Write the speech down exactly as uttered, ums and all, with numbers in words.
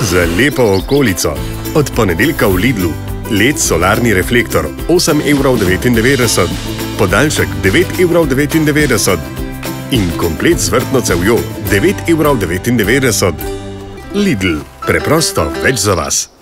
Za lepo okolico. Od ponedeljka v Lidlu. L E D solarni reflektor osem evrov devetindevetdeset, podaljšek devet evrov devetindevetdeset in komplet z vrtno cevjo devet evrov devetindevetdeset. Lidl. Preprosto več za vas.